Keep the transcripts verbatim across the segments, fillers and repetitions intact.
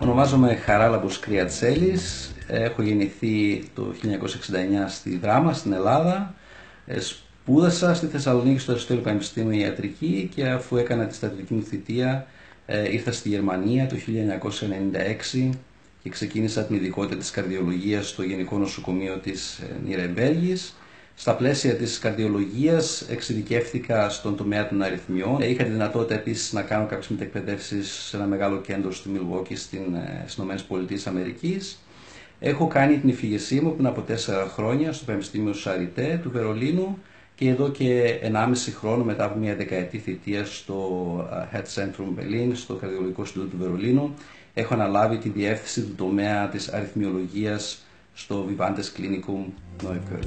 Ονομάζομαι Χαράλαμπος Κρυατσέλης. Έχω γεννηθεί το χίλια εννιακόσια εξήντα εννιά στη Δράμα, στην Ελλάδα. Σπούδασα στη Θεσσαλονίκη στο Αριστοτέλειο Πανεπιστήμιο Ιατρική και αφού έκανα τη στρατιωτική μου θητεία ήρθα στη Γερμανία το χίλια εννιακόσια ενενήντα έξι και ξεκίνησα την ειδικότητα της καρδιολογίας στο Γενικό Νοσοκομείο της Νιρεμβέργης. Στα πλαίσια της καρδιολογίας εξειδικεύτηκα στον τομέα των αρρυθμιών. Είχα τη δυνατότητα επίσης να κάνω κάποιες μετεκπαιδεύσεις σε ένα μεγάλο κέντρο στη Μιλγουόκι στις ΗΠΑ. Έχω κάνει την υφηγεσία μου πριν από τέσσερα χρόνια στο Πανεπιστήμιο Σαριτέ του Βερολίνου και εδώ και ενάμιση χρόνο μετά από μια δεκαετή θητεία στο Head Centrum Berlin, στο Καρδιολογικό Ινστιτούτο του Βερολίνου, έχω αναλάβει τη διεύθυνση του τομέα της αριθμιολογίας στο Vivantes Klinikum Neukölln.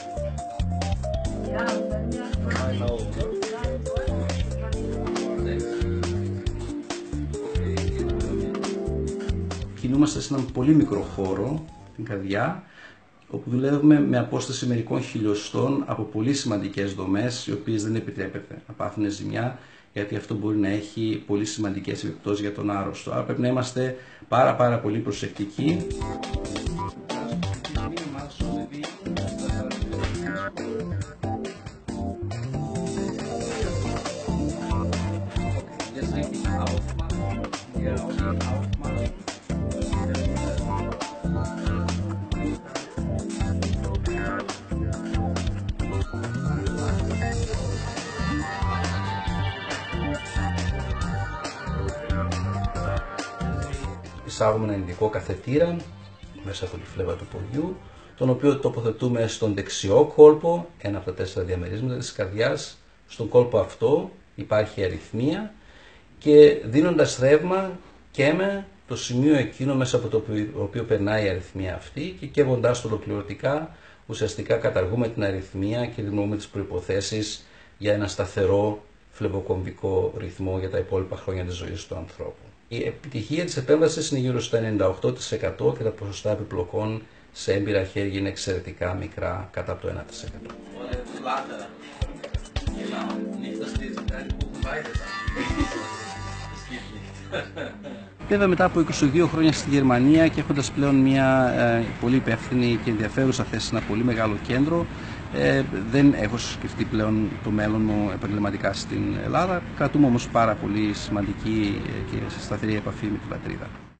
Κινούμαστε σε έναν πολύ μικρό χώρο, την καρδιά, όπου δουλεύουμε με απόσταση μερικών χιλιοστών από πολύ σημαντικές δομές, οι οποίες δεν επιτρέπεται να πάθουν ζημιά, γιατί αυτό μπορεί να έχει πολύ σημαντικές επιπτώσεις για τον άρρωστο. Άρα πρέπει να είμαστε πάρα πάρα πολύ προσεκτικοί. Εισάγουμε έναν ειδικό καθετήρα μέσα από τη φλέβα του ποδιού, τον οποίο τοποθετούμε στον δεξιό κόλπο, ένα από τα τέσσερα διαμερίσματα της καρδιάς. Στον κόλπο αυτό υπάρχει αρρυθμία και δίνοντας ρεύμα καίμε το σημείο εκείνο μέσα από το οποίο περνάει η αρρυθμία αυτή και καίγοντας το ολοκληρωτικά ουσιαστικά καταργούμε την αρρυθμία και δημιουργούμε τις προϋποθέσεις για ένα σταθερό φλεβοκομβικό ρυθμό για τα υπόλοιπα χρόνια της ζωής του ανθρώπου. Η επιτυχία της επέμβασης είναι γύρω στο ενενήντα οκτώ τοις εκατό και τα ποσοστά επιπλοκών σε έμπειρα χέρια είναι εξαιρετικά μικρά, κατά από το ένα τοις εκατό. Βέβαια μετά από είκοσι δύο χρόνια στη Γερμανία και έχοντας πλέον μια ε, πολύ υπεύθυνη και ενδιαφέρουσα θέση σε ένα πολύ μεγάλο κέντρο, ε, δεν έχω σκεφτεί πλέον το μέλλον μου επαγγελματικά στην Ελλάδα. Κρατούμε όμως πάρα πολύ σημαντική και σταθερή επαφή με την πατρίδα.